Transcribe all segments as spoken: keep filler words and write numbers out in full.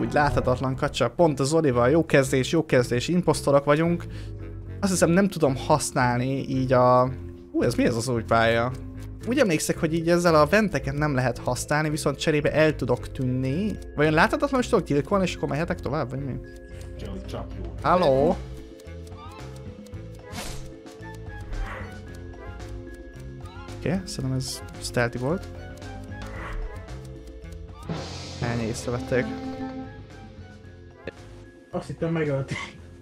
amúgy láthatatlan kacsa, pont a Zolival, jó kezdés, jó kezdés, imposztorok vagyunk. Azt hiszem nem tudom használni így a... Hú, ez mi ez az új pálya? Úgy emlékszek, hogy így ezzel a venteket nem lehet használni, viszont cserébe el tudok tűnni. Vajon láthatatlan, hogy tudok gyilkolni, és akkor mehetek tovább, vagy mi? Halló? Oké, okay, szerintem ez stealthy volt. Ennyi észrevették. Azt hittem megölték.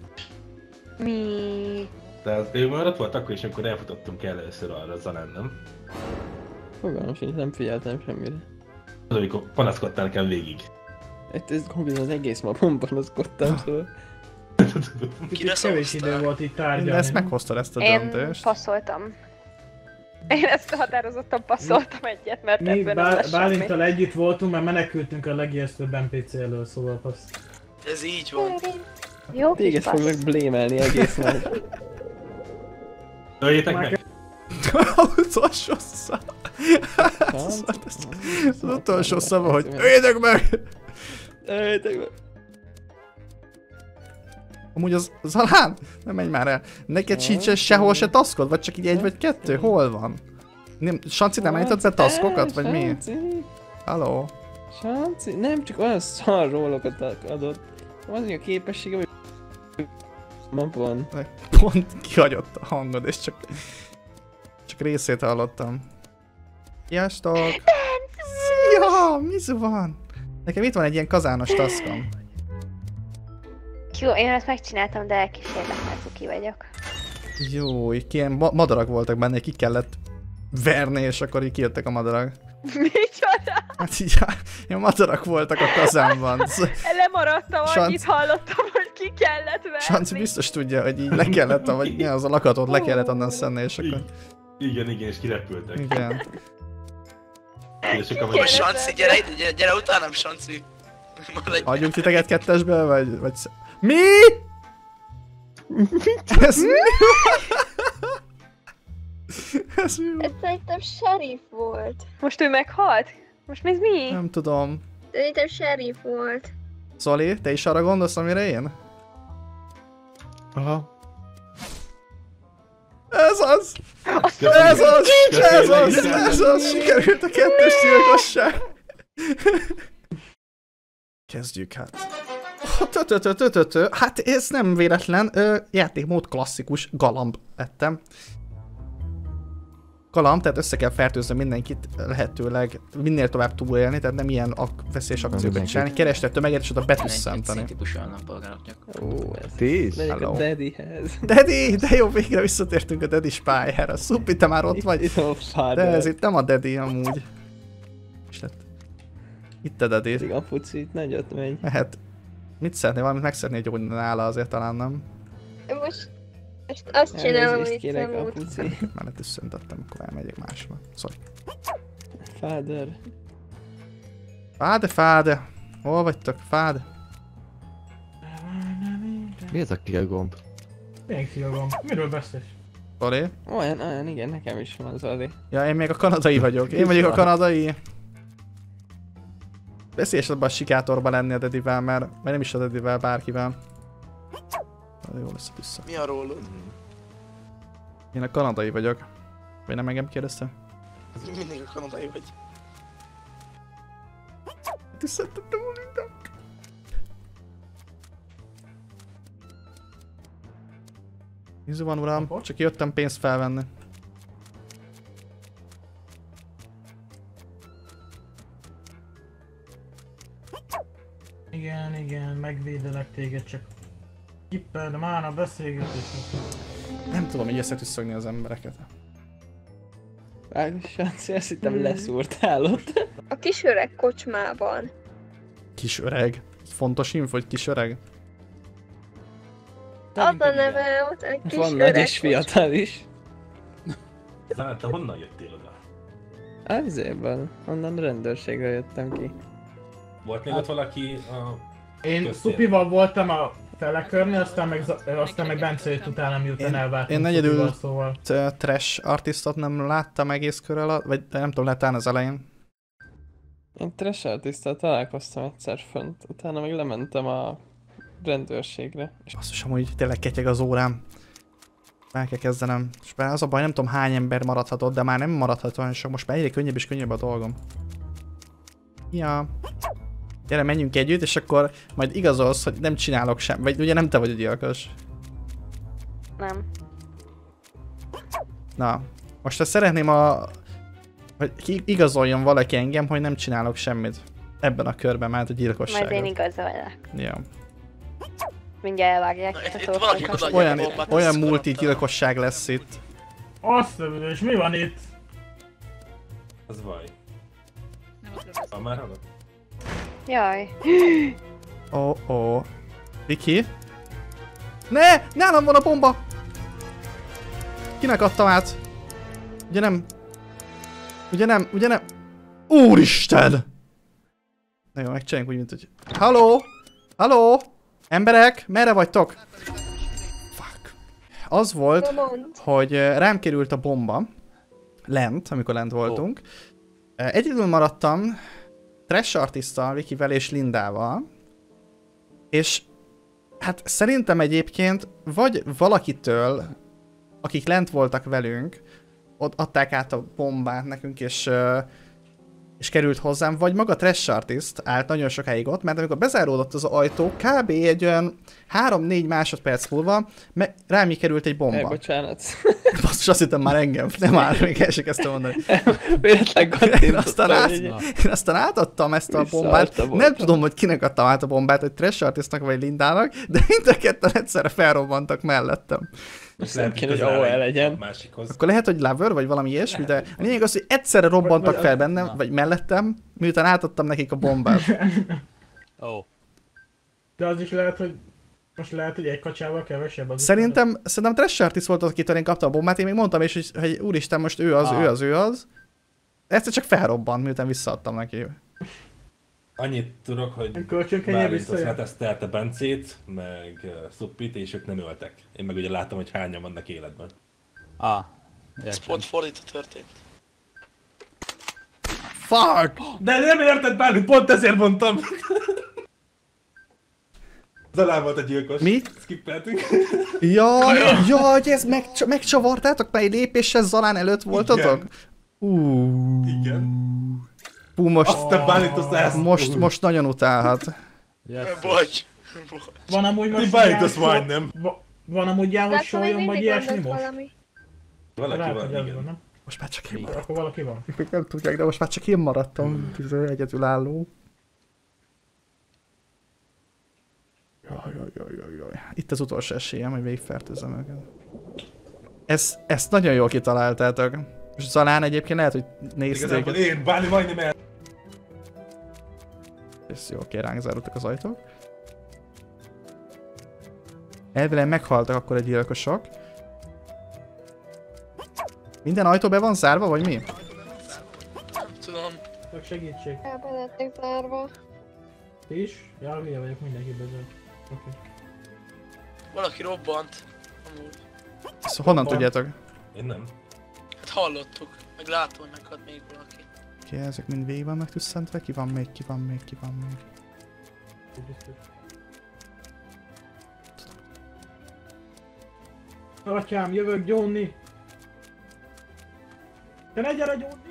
Mi? Tehát ő már ott volt akkor is, amikor elfutottunk először arra a Zanán, nem? Fogalmam sincs, nem figyeltem semmire. Az, amikor panaszkodtál nekem végig. Hát ez konkrétan az egész mapon panaszkodtam, szóval... Kire kevés idő volt itt tárgyalni. De ezt meghoztad ezt a Én döntést. passzoltam. Én ezt határozottan passzoltam egyet, mert Mi ebben nem lesz semmi. Bálinttal együtt voltunk, mert menekültünk a legijesztőbb en pé cé elől, szóval passz. Ez így van. Jó kis Téged passz. foglak blémelni egész nap. Öljétek meg! Utolsó szava. Az utolsó szava, hogy öljétek meg! Öljétek meg! Amúgy az Zalán? Nem menj már el. Neked sincs sehol se taskod? Vagy csak így egy vagy kettő? Hol van? Nem, Sanci nem állított be taskokat? Vagy mi? Halló? Sanci? Nem, csak olyan szar rólokat adott. Az a képessége, hogy... Mapon. Pont kihagyott a hangod, és csak... Csak részét hallottam. Sziasztok! Szia! Mi van? Nekem itt van egy ilyen kazános taszkom. Jó, én ezt megcsináltam, de elkísérlek, mert cuki vagyok. Jó, így ilyen ma madarak voltak benne, ki kellett verni, és akkor így kijöttek a madarak. Micsoda? Hát így, ilyen madarak voltak a kazánban. Lemaradtam, Sanc... annyit hallottam, hogy ki kellett verni. Sanci biztos tudja, hogy így le kellett, vagy mi az a lakatot le kellett onnan szenni, és akkor... Igen, igen, és kirepültek. Igen. És akkor Most Sanci, gyere ide, gyere, gyere utánam, Sanci. Hagyjunk titeket kettesbe, vagy... vagy... Mi? Ez mi? Ez mi? Ez szerintem sheriff volt. Most ő meghalt? Most mi ez mi? Nem tudom. Szerintem sheriff volt. Zoli, te is arra gondolsz, amire én? Aha. Ez az! Ez az! Ez az! Ez az! Sikerült a kettős gyilkosság! Kezdjük hát. Tötötötötötö. Hát ez nem véletlen. Játékmód klasszikus. Galamb lettem. Galamb, tehát össze kell fertőzni mindenkit lehetőleg minél tovább túlélni, tehát nem ilyen ak veszélyes akciókat csinálni. Keresni a tömeget és oda betüsszenteni. típusú állampolgároknak. Ó, ez... Tíz? Megyek a Daddyhez. Daddy! De jó, végre visszatértünk a Daddy pályára. Szupi, te már ott vagy. Itt a father. De ez itt nem a Daddy amúgy. És lett. Itt a Daddy. Még a puci itt nagyot megy. Mehet. Mit szeretnél? Valamit meg szeretnél gyógyni nála, azért talán nem. Most, most azt csinálom, Elnézést amit kérek, nem úgy. apuci. Már letüsszentettem, akkor elmegyek másra. Sorry. Father. Fáde, fáde. Hol vagytok? Fáde. Mi ez a kill gomb? Milyen kilogom? Miről beszélsz? Zoli? Olyan, olyan, igen, nekem is van az Ali. Ja, én még a kanadai vagyok. Én vagyok a kanadai. Veszélyes abban a sikátorban lenni a Dedivel, mert, mert nem is a Dedivel, bárkivel. De jó lesz vissza. Mi a rólod? Én a kanadai vagyok. Vagy nem engem kérdezte? Mindig a kanadai vagy. Tiszteltettem a mindent. Ízű van, uram, csak jöttem pénzt felvenni. Igen, igen, megvédelek téged, csak kippeld már a beszélgetésnek. Nem tudom így összetüsszögni az embereket. Vágos, Sanci, azt hittem leszúrtál ott. A kis öreg kocsmában. Kis öreg. Fontos info, hogy kis öreg. Az a neve ott, egy kis Van öreg nagy és fiatal is. Zalán, te honnan jöttél oda? Azért, onnan rendőrségre jöttem ki. Volt még ott valaki a... Én Szupival voltam a felekörni, aztán meg, aztán meg Bence jött utána, miután Én, elváltunk én egyedül Szupival, szóval. trash artistot nem láttam egész kör alatt, vagy nem tudom, látán az elején. Én trash artisttal találkoztam egyszer fönt, utána meg lementem a rendőrségre. És Azt is amúgy tényleg ketyeg az órám. Meg kell kezdenem. És már az a baj, nem tudom hány ember maradhatott, de már nem maradhat olyan sok. Most már egyre könnyebb és könnyebb a dolgom. Ja. Gyere, menjünk együtt, és akkor majd igazolsz, hogy nem csinálok sem. Vagy ugye nem te vagy a gyilkos. Nem. Na. Most azt szeretném a... hogy igazoljon valaki engem, hogy nem csinálok semmit. Ebben a körben már a gyilkosságot. Majd én igazollak. Jó. Mindjárt elvágják Na, ezt a itt- itt valaki szót. odaadja Olyan, a bombát, olyan azt multi akartam. gyilkosság lesz itt. Azt a és mi van itt? Az vaj. Ha már hallod? Jaj. Ó, oh, ó. Oh. Viki? Ne! Nálam van a bomba! Kinek adtam át? Ugye nem? Ugye nem? Ugye nem? Úristen! Na jó, megcsináljunk úgy, mint hogy... Halló? Halló? Emberek? Merre vagytok? Fuck. Az volt, Na mondd. hogy eh, rám került a bomba. Lent, amikor lent voltunk. Oh. Egyedül maradtam Trash Artisttal, Vikivel és Lindával. És hát szerintem egyébként vagy valakitől, akik lent voltak velünk, ott adták át a bombát nekünk, és, uh, és került hozzám, vagy maga Trash Artist állt nagyon sokáig ott, mert amikor bezáródott az ajtó, kb. Egy olyan három-négy másodperc múlva me- rám így került egy bomba. Ej, bocsánat. Basszus, azt hittem már engem, nem már, még el sem kezdtem mondani. Véletlen Én kattintottam, aztán, át, hogy- én aztán átadtam ezt a Visszaadta bombát, voltam. nem tudom, hogy kinek adtam át a bombát, hogy Trash Artistnak vagy Lindának, de mind a ketten egyszerre felrobbantak mellettem. Most nem kéne, hogy ahol el legyen. Másikhoz. Akkor lehet, hogy lover, vagy valami ilyesmi, de a lényeg az, hogy egyszerre robbantak Vagy- fel bennem, vagy mellettem, miután átadtam nekik a bombát. Ó. De az is lehet, hogy... Most lehet, hogy egy kacsával kevesebb az. Szerintem, szerintem Trash Artist volt az, akitől én kaptam a bombát, én még mondtam is, hogy, hogy úristen, most ő az, Ah. ő az, ő az. Egyszer csak felrobbant, miután visszaadtam neki. Annyit tudok, hogy Kölcsönkenyér Bálint azt visszajön. letesztelte Bencét, meg uh, Suppit, és ők nem öltek. Én meg ugye láttam, hogy hányan vannak életben. Ah. Ez Értem. pont fordítva történt. Fuck! De nem érted, Bálint, pont ezért mondtam! Zalán volt a gyilkos. Mi? Skippeltünk. Jaj, jaj, ez megcsa- megcsavartátok? Már egy lépéssel Zalán előtt voltatok? Uh. Igen. Hú, most, Azt te Bálint, azt ezt... most, most nagyon utálhat. Yes. Bocs. Bocs. Van amúgy most... Ti Bálint, ilyen azt so- majdnem. Va- Van amúgy ilyen, hogy Látom, hogy soljon, vagy mindig ilyesmi gondolt most? valami. Valaki Lehet, van, hogy ez van, igen. nem? Most már csak én maradtam. Akkor valaki van. Még nem tudják, de most már csak én maradtam. Bizony egyedülálló. Jaj, jaj, jaj, jaj, jaj. Itt az utolsó esélyem, hogy végigfertőzzem őket. Ez, ezt nagyon jól kitaláltátok. És Zalán egyébként lehet, hogy nézték. Igazából én, Bálint majdnem el... Ez jó, oké, ránk zárultak az ajtók. Elvileg meghaltak akkor a gyilkosok. Minden ajtó be van zárva, vagy mi? Nem tudom. Csak segítség. El be lettek zárva. Ti is? Ja, hülye vagyok, mindenki bezár. Oké. Valaki robbant. Amúgy. Ezt honnan Van. tudjátok? Én nem. Hát hallottuk. Meg látom, hogy meghalt még valaki. Oké, ezek mind végig vannak tüsszentve. Ki van még, ki van még, ki van még. Atyám, jövök gyónni! Te ne gyere gyónni!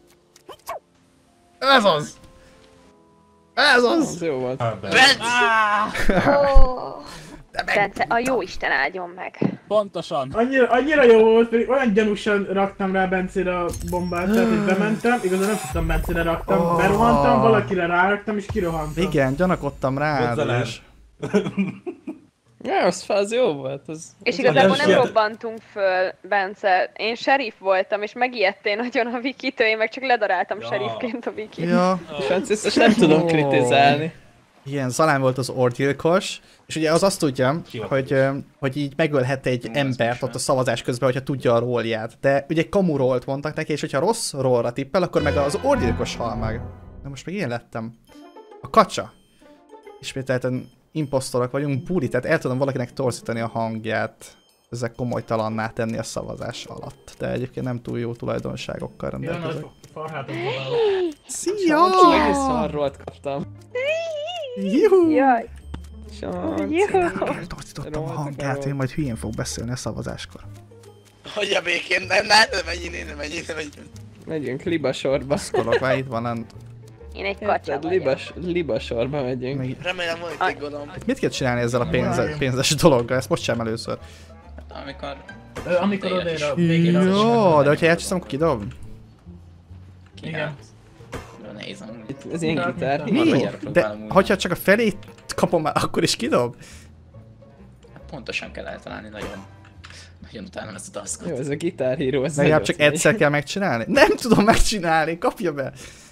Ez az! Ez Az az! jó volt. Hát, be. Bence! Oh. Bence, a jó Isten áldjon meg. Pontosan. Annyira, annyira jó volt, pedig olyan gyanúsan raktam rá Bencére a bombát, tehát hogy bementem, igazán nem tudtam Bencére raktam, Oh. berohantam, valakire ráraktam és kirohantam. Igen, gyanakodtam rád Zalán. is. Ja, az fel, az jó volt. Az, És az igazából nem nem siet- robbantunk föl, Bence. Én sheriff voltam, és megijedtél nagyon a Vikitől, én meg csak ledaráltam Ja. sheriffként a Vikit. Ja, Francis, nem tudom kritizálni. igen, Zalán volt az orgyilkos, és ugye az azt tudja, Ki volt hogy, ö, hogy így megölhet egy embert ott a szavazás közben, hogyha tudja a rólját. De ugye kamu rólt mondtak neki, és hogyha rossz rólra tippel, akkor meg az orgyilkos hal meg. De most meg én lettem. A kacsa. Ismételten imposztorok vagyunk, buli, tehát el tudom valakinek torzítani a hangját. Ezek komolytalanná tenni a szavazás alatt. De egyébként nem túl jó tulajdonságokkal Jön rendelkezek. a farhátom próbálok. Szia! Egész szarrolt kaptam. Juhu! Jaj. Sanci. Juhu. Torzítottam a hangját, én majd hülyén fog beszélni a szavazáskor. Hogy a békén, nem, nem, nem menjél, nem menjél, nem menjél. Megyünk libasorba. Szkolok, itt van lent. Én egy Érted, kacsa vagyok. libas, libasorba megyünk. Még- Remélem, hogy egy golom. Mit kell csinálni ezzel a pénze, pénzes dologgal? Ezt most sem először. Amikor... Ö, Amikor odaér a végére. Jó, de hogyha elcseszem, akkor kidob? Igen. Nagyon nehéz amúgy. Itt az én gitár. Mi? Mindjárt De próbálom úgy. hogyha csak a felét kapom már, akkor is kidob? Pontosan kell eltalálni, nagyon... Nagyon utálom ezt a Jó, taskot. ez a gitárhíró, ez Legalább nagyon csak egyszer kell megcsinálni? Nem tudom megcsinálni, kapja be!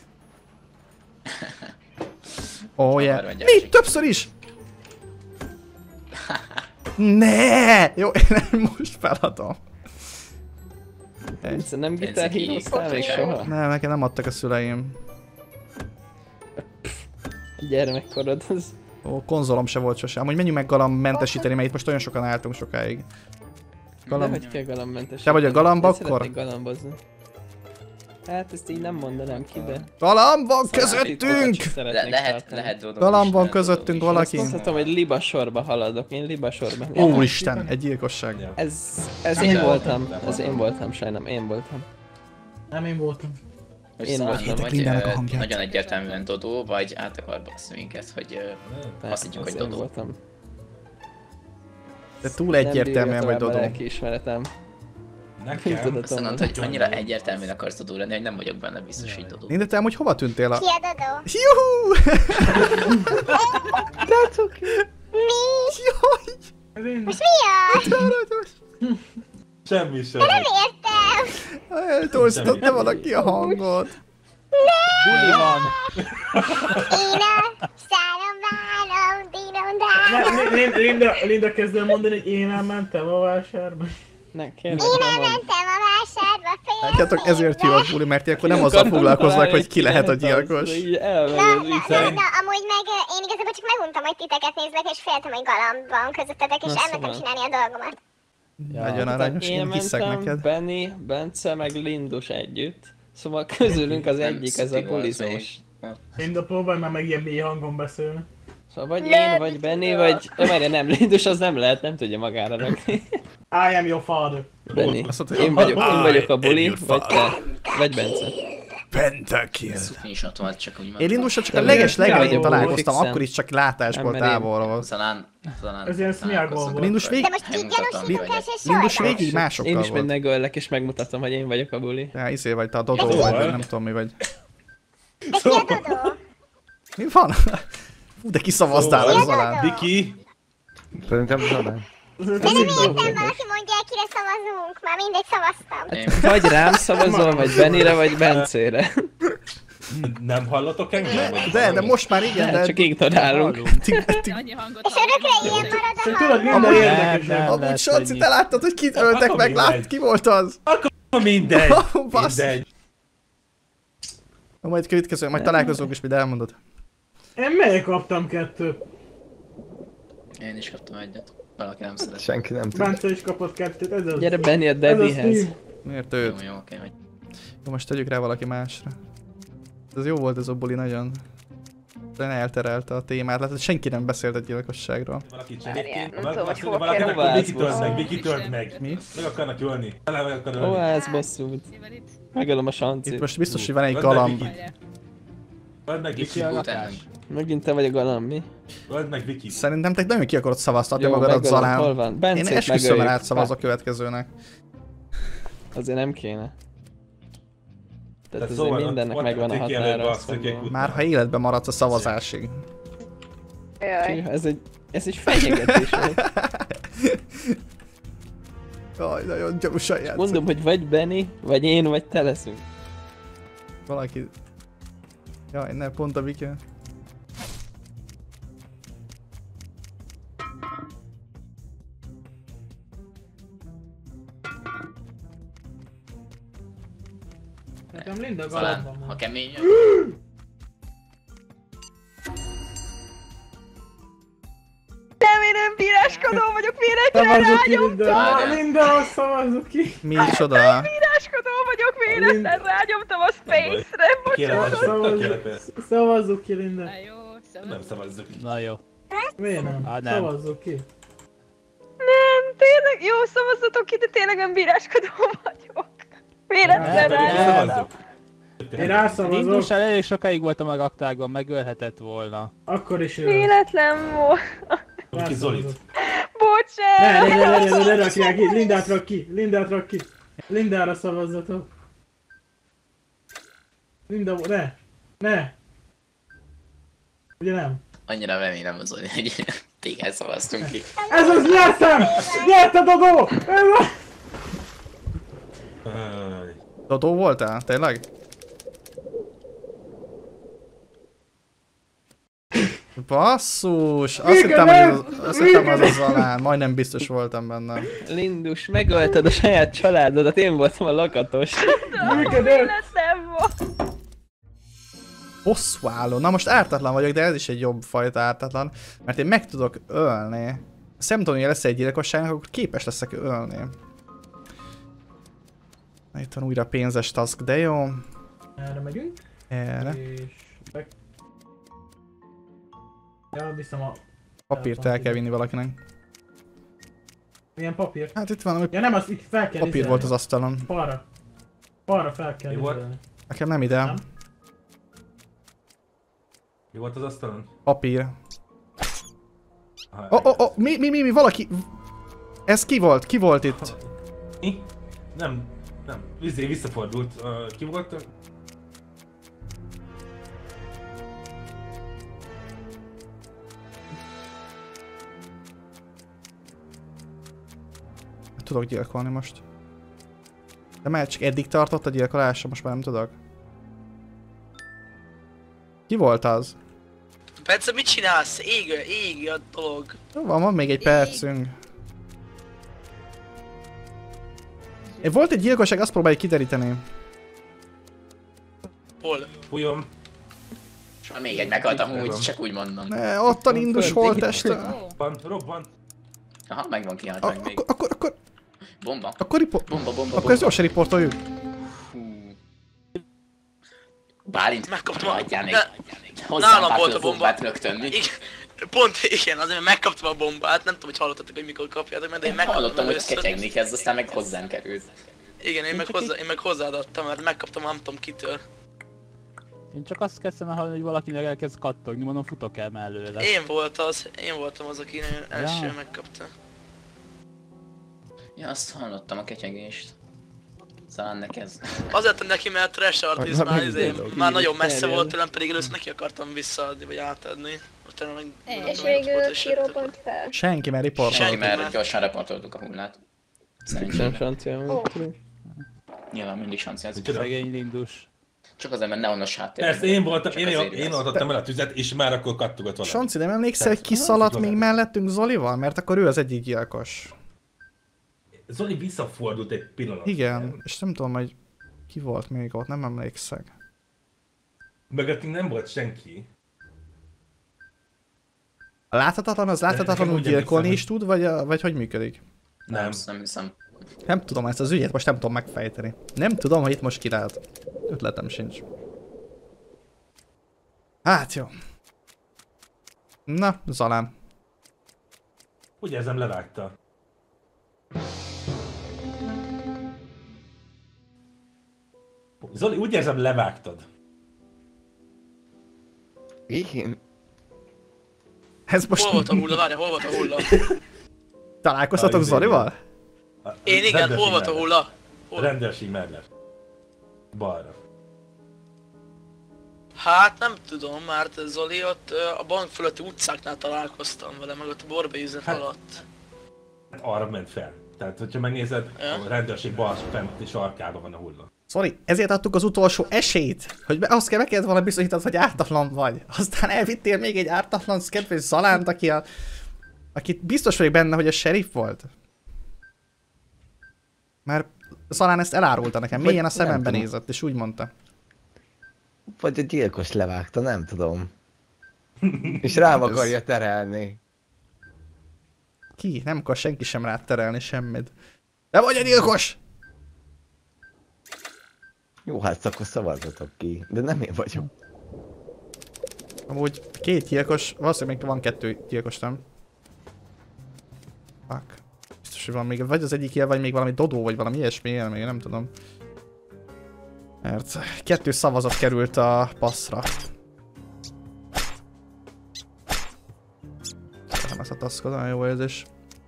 Ó, oh, yeah. Haver vagy Mi? gyerek. Többször is? Ne! Jó, én most feladom. Egyszer nem Pénzek gitárhíróztál még így. soha? Nem, nekem nem adtak a szüleim. Gyermekkorod az... Ó, konzolom se volt sosem. Amúgy menjünk meg galamb mentesíteni, mert itt most olyan sokan álltunk sokáig. De Galamb... hogy kell galambmentesíteni? Te vagy a galamb Én akkor? szeretnék galambozni. Hát ezt így nem mondanám ki, de... Galamb van Szóval közöttünk! itt Le, szeretnék lehet, tartani. lehet Dodó Galamb is, van lehet közöttünk Dodó is. valaki. Azt mondhatom, hogy libasorba haladok, én libasorba. Úristen, egy gyilkosság. Ez, ez én voltam, ez én voltam, sajnálom, én voltam. Nem én voltam. Hogy Én szóval, voltam. vagy Mindennek a ö, hangját. nagyon egyértelműen Dodó, vagy át akar baszni minket, hogy ö, azt higgyük, Ez hogy én Dodó. voltam. De túl egyértelműen vagy Dodó. Ismeretem. Nekem. Azt mondod, hogy annyira egyértelműen akarsz Dodó lenni, hogy nem vagyok benne biztos, hogy Dodó. Linda, te amúgy hova tűntél a... Ki a Dodó? Juhú! De cuki. Mi? Jaj! Ez én. Most mi a? Aranyos! Semmi, semmi. Nem értem. Eltorzította valaki a hangot. Buli van! Én a szállom, válom, dínom, dánom. Ne, Linda, Linda, Linda kezd el mondani, hogy én elmentem a vásárba. Ne, kérlek, Én nem mond. elmentem a vásárba fél Látjátok, ezért évre. hívott Buli, mert ilyenkor nem azzal foglalkoznak, hogy ki lehet a gyilkos. Így Na, elmegy na, az na, ügy. na, amúgy meg ö, én igazából csak meguntam, hogy titeket nézlek, és féltem, hogy galamb van közöttetek, és Na, elmentem szóval. csinálni a dolgomat. Nagyon aranyos, Én én hiszek mentem, neked. Benni, Bence meg Lindus együtt. Szóval közülünk az Nem egyik, ez a szuti volt bulizós. még. Linda, próbálj már meg ilyen mély hangon beszélni. Szóval vagy én, vagy Benni, vagy... Várj, nem, Lindus az nem lehet, nem tudja magára rakni. I am your father. Benni. Azt mondta, hogy Én vagyok, én vagyok a I buli, am vagy te. Vagy Bence. Pentakill. Szuti is ott volt, csak úgy Én mondtam. Lindussal csak a De leges miért? legelején Jaj, találkoztam, fixen. akkor is csak látásból Nem, mert én- távolról. Talán, talán Ez ilyen Smiagol volt. Lindus végig, De most így gyanúsították, és soha Lindus nem. végig Én másokkal is majd volt. megöllek és megmutatom, hogy én vagyok a buli. Ja, izé vagy, te a Dodó vagy, vagy nem tudom mi vagy. De ki a Dodó? Mi van? Fú, de kiszavaztál Szóval- az alán. Viki, Szerintem Zalán. De nem értem, valaki mondja el, kire szavazunk. Már mindegy, szavaztam. Én- Vagy rám szavazol, vagy Benire, vagy Bencére. nem hallotok engem? Vagy De, de most már igen, De de... csak ignorálunk. Ti- ti- És örökre ilyen marad a Tudod, hang. Linda Amúgy- érdekesebb. nem. Amúgy lehet, Sanci, hogy te láttad, hogy kit öltek Akkor meg? mindegy. Lát, ki volt az? mindegy, Bassz. mindegy. Na, majd következő, majd találkozunk is, majd elmondod. Én melyik kaptam kettőt? Én is kaptam egyet. Valaki nem szeret. Senki nem tud. Bence is kapott kettőt, ez az. Gyere Benni a Ez az Daddyhez. Steve. Miért Jó, őt? jó, oké, hogy... Jó, most tegyük rá valaki másra. Ez jó volt ez a buli nagyon. De elterelte a témát, látod, senki nem beszélt a gyilkosságról. Valaki Várjál, cseréként, nem valaki tudom, azt hogy mondja, hol valakinek, kell hogy Viki a tölt meg, vászból. Viki tölt meg. Mi? Meg akarnak ölni. Tele meg akar Ó, ölni. ez bosszút. Megölöm a Sancit. Itt most biztos, hogy van egy Öld meg galamb. Vikit. Öld meg Viki Viki. után. Megint te vagy a galamb, mi? Öld meg Viki. Szerintem te nagyon ki akarod szavaztatni Jó, magadat megölöm, hol Zalán. van? Én Bencét esküszöm, megöljük. mert átszavaz a következőnek. Azért nem kéne. Tehát Tehát azért szóval mindennek ott- megvan a ott kijelölve határa. azt, azt hogy mondom. kik- Már ha életben maradsz a szavazásig. Jaj. Ez egy, ez egy fenyegetés volt. Jaj, nagyon gyanúsan játszik. Mondom, hogy vagy Benny, vagy én, vagy te leszünk. Valaki... Jaj, ne, pont a Viki. Nekem Linda Talán, galambban ha van. kemény. Nem, én nem bíráskodó vagyok, miért egyre Szavazzuk ki rányom? Linda! Várjál. Linda, szavazzuk ki! Micsoda? Bíráskodó vagyok, Véletlen rányomtam a space-re, Kérem, bocsánat. kérem. Szavazzuk ki, Linda. Na jó, Nem szavazzuk. Na jó. Miért nem? Á, nem. Szavazzuk ki. Nem, tényleg, jó, szavazzatok ki, de tényleg önbíráskodó vagyok. Véletlen rányomtam. Én rászavazok. Lindussal elég sokáig voltam a raktákban, megölhetett volna. Akkor is ő. Véletlen volt. Ki Zolit. Bocsánat. Ne, ne, ne, ne, ne, ne rakják ki, Lindát rak ki, Lindát rak ki. Lindára szavazzatok. Linda, ne, ne. Ugye nem? Annyira remélem az, hogy téged szavaztunk ki. Ez az, nyertem! Nyert a Dodó! Ez az! Dodó voltál? Tényleg? Basszus! Azt hittem, hogy az, azt hittem, az a Zalán. Majdnem biztos voltam benne. Lindus, megölted a saját családodat, én voltam a lakatos. Véletlen volt. Bosszúálló. Na most ártatlan vagyok, de ez is egy jobb fajta ártatlan. Mert én meg tudok ölni. Ha nem tudom, hogy lesz egy gyilkosságnak, akkor képes leszek ölni. Na, itt van újra pénzes task, de jó. Erre megyünk. Erre. És... Be... Ja, viszem a... Papírt el kell vinni valakinek. Milyen papír? Hát itt van, ami Ja nem, azt itt fel kell papír izelni. volt az asztalon. Balra. Balra fel kell Mi volt? izelni. Nekem nem ide. Nem? Mi volt az asztalon? Papír. Aha, Ó, ó, ó, mi, mi, mi, mi, valaki... Ez ki volt? Ki volt itt? Mi? Nem, nem. Vizé visszafordult. Uh, ki volt? Tudok gyilkolni most. De már csak eddig tartott a gyilkolása, most már nem tudok. Ki volt az? Bence, mit csinálsz? Ég, ég a dolog. Jó, van, van még egy percünk. É, volt egy gyilkosság, azt próbáljuk kideríteni. Hol? Fújom. És már még egy meghaltam úgy, csak úgy mondom. Ne, ott a Lindus holtteste. Robban, robban. Aha, megvan kiállt A- meg még. Akkor, akkor, akkor, Bomba. akkor, ripo- Bomba, bomba, akkor ezt bomba. gyorsan riportoljuk. Hú. Bálint, Megkaptam a... adjál még. Ne- Hozzám nálam pár volt a bombát bomba. rögtön. mi? Igen, pont igen, azért mert megkaptam a bombát, nem tudom, hogy hallottatok, hogy mikor kapjátok meg, de én Én megkaptam hallottam, hogy először. ketyegni kezd, aztán meg hozzám került. Igen, én meg, hozzá, én meg hozzád adtam, mert megkaptam nem tudom kitől. Én csak azt kezdtem el hallani, hogy valakinek elkezd kattogni, mondom, futok el mellőle. Én volt az, én voltam az, aki első Ja. megkapta. Ja, azt hallottam a ketyegést. Talán neked. Azért adtam neki, mert trash artist már, izé, már nagyon messze terjed. volt tőlem, pedig először neki akartam visszaadni, vagy átadni. Utána meg... És végül kirobbant fel. Senki, mert riportol. Senki, Senki mert már. gyorsan reportoltuk a hullát. Sem Szerintem. francia volt. Nyilván mindig sanciázunk. Micsoda? Szegény Lindus. Csak azért, mert neonos háttér. Persze, én voltam, Csak én, azért én igaz. oltottam el a tüzet, és már akkor kattogott valami. Sonci, nem emlékszel, hogy Persze. kiszaladt Az még igaz. mellettünk Zolival? Mert akkor ő az egyik gyilkos. Zoli visszafordult egy pillanat. Igen, és nem tudom, hogy ki volt még ott, nem emlékszek. Mögöttünk nem volt senki. A láthatatlan az láthatatlanul nekem úgy gyilkolni emlékszem, is tud, vagy, a, vagy hogy működik? Nem, Nem. nem hiszem. Nem tudom ezt az ügyet, most nem tudom megfejteni. Nem tudom, hogy itt most ki lehet. Ötletem sincs. Hát jó. Na, Zalán. Úgy érzem, levágta. Zoli, úgy érzem, levágtad. Én? Ez most... Hol volt a hulla? Várja, hol volt a hulla? Találkoztatok Ah, Zolival? A- Én igen, rendőrség hol volt a mellett. hulla? Hol? Rendőrség mellett. Balra. Hát nem tudom, mert Zoli ott ö, a bank fölötti utcáknál találkoztam vele, meg ott a borbélyüzet Hát- alatt. Hát arra ment fel. Tehát, hogyha megnézed, Ja. a rendőrség bal fenti sarkában van a hulla. Zoli, ezért adtuk az utolsó esélyt, hogy be, azt kell meg kellett volna bizonyítani, hogy ártatlan vagy. Aztán elvittél még egy ártatlan kedves Zalánt, aki a... Akit biztos vagyok benne, hogy a sheriff volt. Mert Zalán ezt elárulta nekem, Vagy mélyen a nem szemembe tudom. nézett, és úgy mondta. Vagy a gyilkos levágta, nem tudom. És rám akarja terelni. Ki? Nem akar senki sem rád terelni semmit. De vagy a gyilkos! Jó, hát akkor szavazzatok ki, de nem én vagyok. Amúgy két gyilkos, valószínűleg még van kettő gyilkos, nem? Fuck. Biztos, hogy van még, vagy az egyik ilyen, vagy még valami dodó, vagy valami ilyesmi ilyen, még nem tudom. Mert kettő szavazat került a passzra. Nem ezt a taskot, nagyon jó érzés.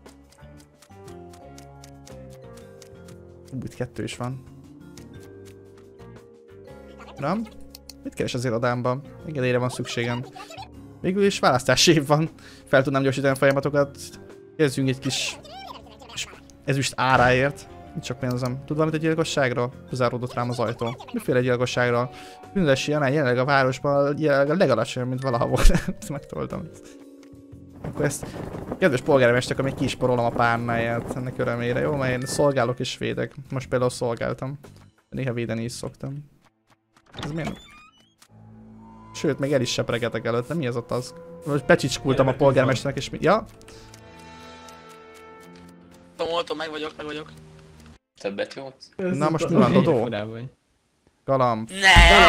Ú, itt kettő is van. Nem? Mit keres az irodámban? Engedélyre van szükségem. Végül is választási év van. Fel tudnám gyorsítani a folyamatokat. Érzünk egy kis... kis ezüst áráért. Nincs csak pénzem. Tud valamit a gyilkosságról? Záródott rám az ajtó. Miféle gyilkosságról? Bűnösi arány jelenleg a városban jelenleg a legalacsonyabb, mint valaha volt. Ezt megtoltam. Akkor ezt... Kedves polgármester, még ki is porolom a párnáját ennek örömére, jó? Mert én szolgálok és védek. Most például szolgáltam. Néha védeni is szoktam. Ez miért? Sőt, még el is sepregetek előtte. Mi ez a task? Most becsicskultam a polgármesternek és mi... Ja? Tomoltam, meg vagyok, meg vagyok. Többet jót? Na most mi van, Dodó? Galamb. Ne!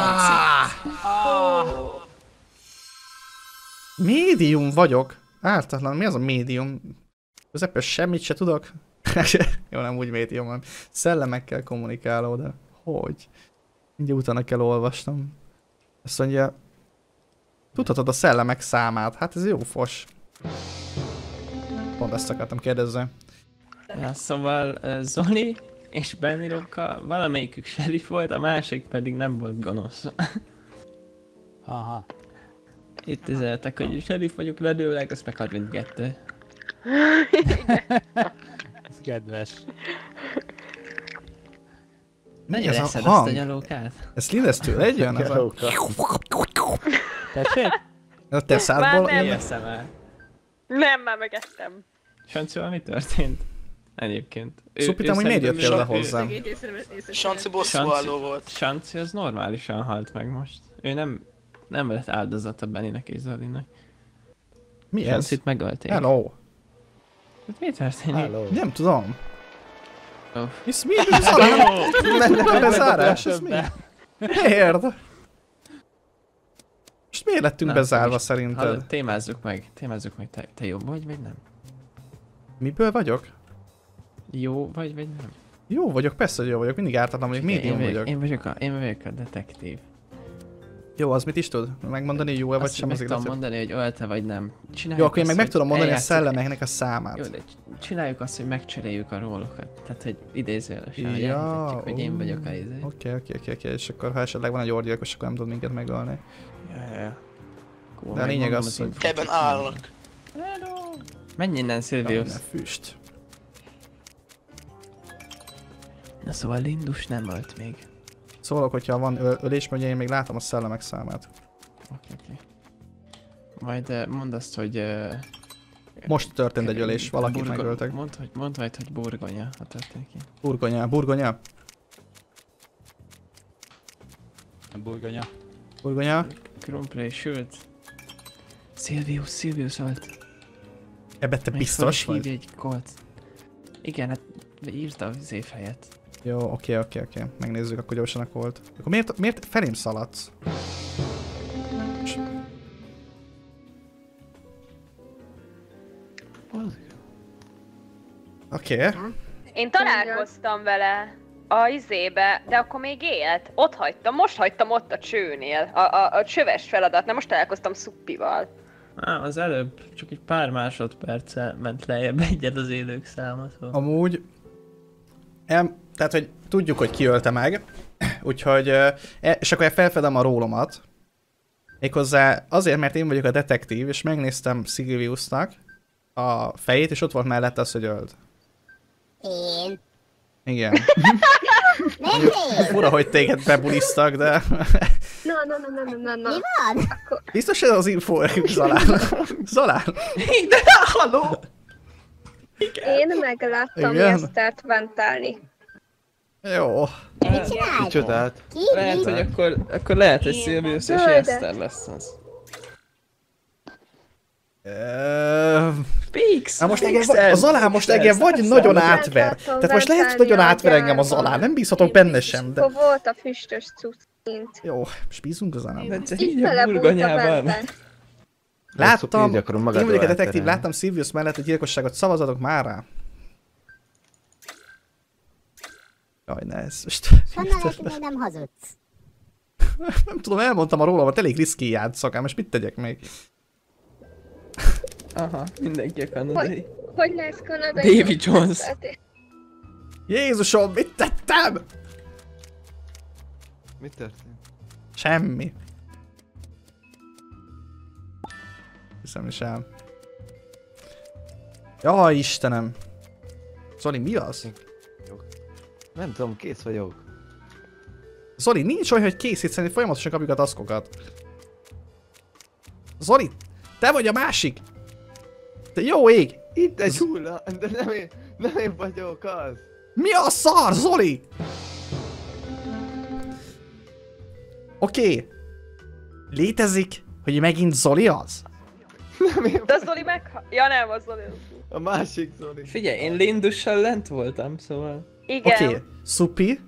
Médium vagyok. Ártatlan, mi az a médium? Közepes semmit se tudok. Jó, nem úgy médium, hanem szellemekkel kommunikáló, de hogy? Mindjárt utána kell olvasnom. Azt mondja, tudhatod a szellemek számát. Hát ez jó fos. Pont ezt akartam kérdezni. Ja, szóval uh, Zoli és Benniroka valamelyikük sheriff volt, a másik pedig nem volt gonosz. Aha. Itt üzeltek, hogy sheriff vagyok vedőleg, azt meg harminckettő. Ez kedves. Mi ez a Veszed hang? azt a nyalókát? Ez Lidesztől egy jön? Ez a... Tessék? Ez a te szádból... Már nem. Éjjeszem el. Nem, már megettem. Sancival mi történt? Egyébként. Ő- Szupitám, ő hogy miért szerintem jöttél ő- le hozzám? Sanci bosszúálló volt. Sanci az normálisan halt meg most. Ő nem, nem lett áldozata Benninek és Zolinak. Mi ez? Sancit megölték. Hello. Hát mi történik? Hello. Nem tudom. Oh. Hisz mi? Mi szarán? Mennek a bezárás? Ez mi? Miért? Most miért lettünk Na, bezárva most szerinted? hallod, témázzuk meg, témázzuk meg, te, te jó vagy, vagy nem? Miből vagyok? Jó vagy, vagy nem? Jó vagyok, persze, hogy jó vagyok, mindig ártatlan vagyok, médium én, vagyok. Én vagyok, a, én vagyok a detektív. Jó, az mit is tud? Megmondani jó-e vagy Azt sem meg az tudom igazat? mondani, hogy ölte vagy nem. Csináljuk Jó, akkor én azt, meg meg hogy tudom mondani a eljátszuk- szellemeknek a számát. Jó, de csináljuk azt, hogy megcseréljük a rólokat. Tehát, hogy idézőjelesen, hogy Ja, elhitetjük, hogy én ó. vagyok a izé. Oké, oké, oké, oké, és akkor ha esetleg van egy orgyilkos, akkor nem tud minket megölni. Ja, ja, ja. Akkor De a lényeg megmondom az, hogy- infót. Ebben állok. Menj innen, Silvius. Ne füst. Na szóval Lindus nem ölt még. Szólok, hogyha van öl ölés, mondja, én még látom a szellemek számát. Oké, oké. Majd uh, mondd azt, hogy... Uh, Most történt egy ölés, valakit burgo- megöltek. Mondd, hogy, mondd majd, hogy burgonya, ha történik így. Burgonya, burgonya, Burgonya. burgonya. Krumpli, sült. Silvius, Silvius ölt. Ebbe te Még biztos fel is hívja vagy? egy kolt. Igen, hát írta az év helyett. Jó, oké, oké, oké. Megnézzük, akkor gyorsan a volt. Akkor miért, miért felém szaladsz? Oké. Okay. Én találkoztam vele a izébe, de akkor még élt. Ott hagytam, most hagytam ott a csőnél, a, a, a csöves feladatnál, most találkoztam Szuppival. Á, az előbb csak egy pár másodperccel ment lejjebb egyet az élők száma, szóval. Amúgy... Em, tehát, hogy tudjuk, hogy ki ölte meg. Úgyhogy... E, és akkor felfedem a rólomat. Méghozzá azért, mert én vagyok a detektív, és megnéztem Silviusnak a fejét, és ott volt mellette az, hogy ölt. Én. Igen. Nem én. Fura, hogy téged bebuliztak, de... No, no, no, no, no, no, no. Mi van? Biztos ez az info, Zalán. Zalán. De halló! Én megláttam Igen? Jesztert ventálni. Jó. Mit csináltok? Kicsodát? Ki? Lehet, Mi? hogy akkor, akkor lehet, hogy Silvius és Zöldet. Eszter lesz az. Ö, Pi! Melyik Na most engem, vagy- a Zalán most engem vagy nagyon átver. Tehát most lehet, hogy nagyon átver engem a Zalán, nem bízhatok benne sem, de... Akkor volt a füstös cucc kint. Jó, most bízunk a Zalán. Itt fele burgonyában. Láttam, Így akarom én magadról vagyok a detektív, elterelni. láttam Silvius mellett a gyilkosságot, szavazatok már rá. Jaj, ne ez most... Honnan lehet, hogy nem hazudsz? Nem tudom, elmondtam a rólamat, elég riszki játszok, ám most mit tegyek még? Aha, mindenki a kanadai. Hogy, hogy lesz kanadai? Davy Jones. Jézusom, mit tettem? Mi történt? Semmi. Hiszem is el. Jaj, Istenem. Zoli, mi az? Nem tudom, kész vagyok. Zoli, nincs olyan, hogy kész, hiszen itt folyamatosan kapjuk a taskokat. Zoli, te vagy a másik! Te jó ég! Itt egy hulla, de nem én, nem én vagyok az. Mi a szar, Zoli? Oké. Okay. Létezik, hogy megint Zoli az? Nem én De Zoli meg... Ja nem, az Zoli. A másik Zoli. Figyelj, én Lindussal lent voltam, szóval... Igen. Oké, okay. Szupi.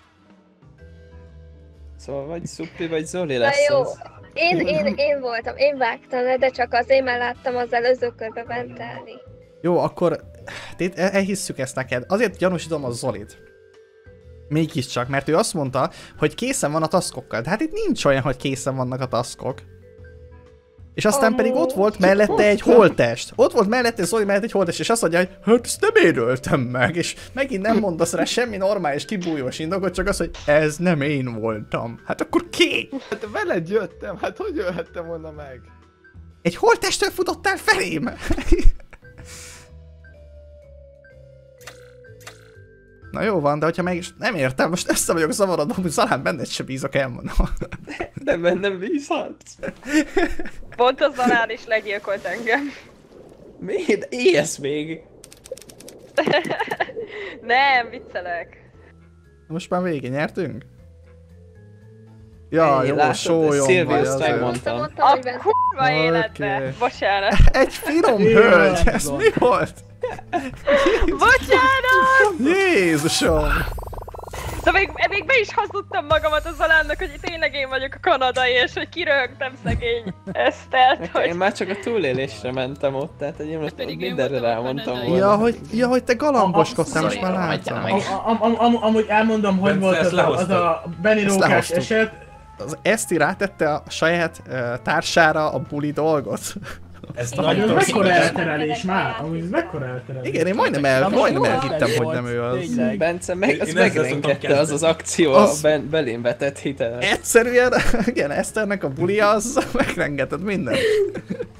Szóval vagy Szupi, vagy Zoli Na lesz jó, az. én, én, én voltam, én vágtam le, de csak azért, mert láttam az előző körbe ventelni. Jó, akkor tét, el, elhisszük ezt neked. Azért gyanúsítom a Zolit. Mégiscsak, mert ő azt mondta, hogy készen van a taskokkal. De hát itt nincs olyan, hogy készen vannak a taskok. És aztán Amúgy. pedig ott volt mellette egy holttest. Ott volt mellette Zoli mellett egy holttest, és azt mondja, hogy hát ezt nem én öltem meg. És megint nem mondasz rá semmi normális kibújós indokot, csak az, hogy ez nem én voltam. Hát akkor ki? Hát veled jöttem, hát hogy ölhettem volna meg? Egy holttestől futottál felém? Na jó van, de hogyha meg is nem értem, most össze vagyok zavarodva, hogy Zalán benned se bízok, elmondom. De bennem bízhatsz. Pont a Zalán is legyilkolt engem. Miért? Élsz még? Nem, viccelek. Most már végén nyertünk? Ja, Ennyi, jó, látod? sólyom Szilvius vagy azért. megmondtam. Mondtam, A hogy bent... kurva életbe. Oké. Bocsánat. Egy finom hölgy, ez mi volt? Bocsánat! Jézusom! De még, még be is hazudtam magamat a Zalánnak, hogy tényleg én vagyok a kanadai, és hogy kiröhögtem szegény Esztert, hogy... Én már csak a túlélésre mentem ott, tehát egy most mindenre rámondtam volna. Ja, hogy, ja, hogy te galamboskodtál, most már Zoli, láttam. meg. Am- am- am- Amúgy elmondom, hogy Bence, volt ezt az a, az lehoztad. a Benny Ezt Rókás lehoztuk. eset. Az Eszti rátette a saját uh, társára a buli dolgot. Ez Ez nagyon mekkora rossz. elterelés már? Amúgy ez mekkora elterelés? Igen, én majdnem, el, Na, most majdnem jó elhittem, ötlet hogy volt, nem ő az. tényleg. Bence meg, Én- az én ezzel megrengette szoktam az az akció Az- a ben, belém vetett hitelet. Egyszerűen, igen, Eszternek a bulia az megrengetett mindent.